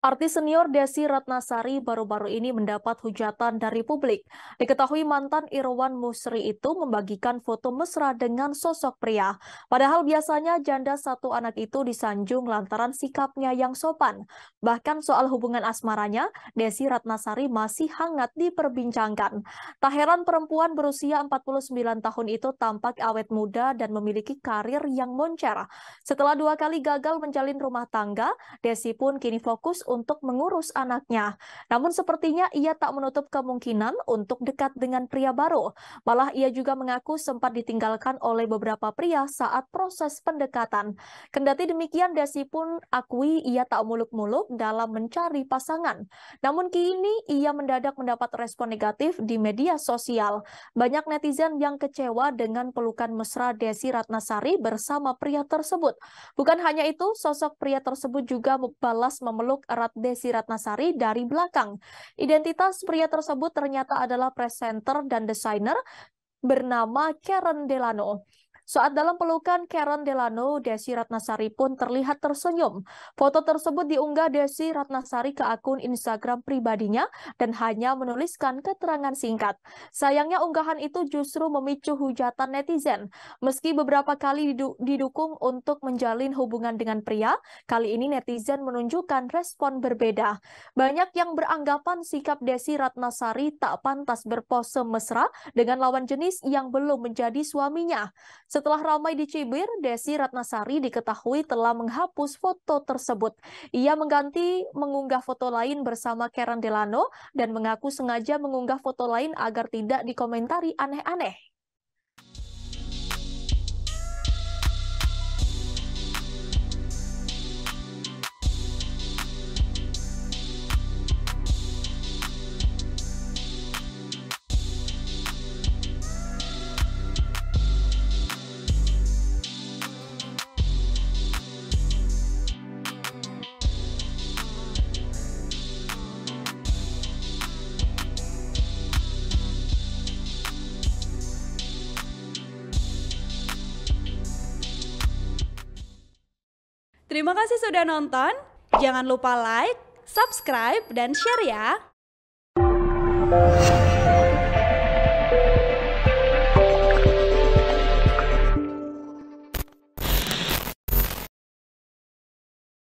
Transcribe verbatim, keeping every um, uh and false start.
Artis senior Desy Ratnasari baru-baru ini mendapat hujatan dari publik. Diketahui mantan Irwan Musri itu membagikan foto mesra dengan sosok pria. Padahal biasanya janda satu anak itu disanjung lantaran sikapnya yang sopan. Bahkan soal hubungan asmaranya, Desy Ratnasari masih hangat diperbincangkan. Tak heran perempuan berusia empat puluh sembilan tahun itu tampak awet muda dan memiliki karir yang moncer. Setelah dua kali gagal menjalin rumah tangga, Desy pun kini fokus untuk mengurus anaknya. Namun sepertinya ia tak menutup kemungkinan untuk dekat dengan pria baru. Malah ia juga mengaku sempat ditinggalkan oleh beberapa pria saat proses pendekatan. Kendati demikian, Desy pun akui ia tak muluk-muluk dalam mencari pasangan. Namun kini ia mendadak mendapat respon negatif di media sosial. Banyak netizen yang kecewa dengan pelukan mesra Desy Ratnasari bersama pria tersebut. Bukan hanya itu, sosok pria tersebut juga balas memeluk erat Desy Ratnasari dari belakang. Identitas pria tersebut ternyata adalah presenter dan desainer bernama Karen Delano. Saat dalam pelukan Karen Delano, Desy Ratnasari pun terlihat tersenyum. Foto tersebut diunggah Desy Ratnasari ke akun Instagram pribadinya dan hanya menuliskan keterangan singkat. Sayangnya unggahan itu justru memicu hujatan netizen. Meski beberapa kali didukung untuk menjalin hubungan dengan pria, kali ini netizen menunjukkan respon berbeda. Banyak yang beranggapan sikap Desy Ratnasari tak pantas berpose mesra dengan lawan jenis yang belum menjadi suaminya. Setelah ramai dicibir, Desy Ratnasari diketahui telah menghapus foto tersebut. Ia mengganti mengunggah foto lain bersama Karen Delano dan mengaku sengaja mengunggah foto lain agar tidak dikomentari aneh-aneh. Terima kasih sudah nonton. Jangan lupa like, subscribe, dan share ya.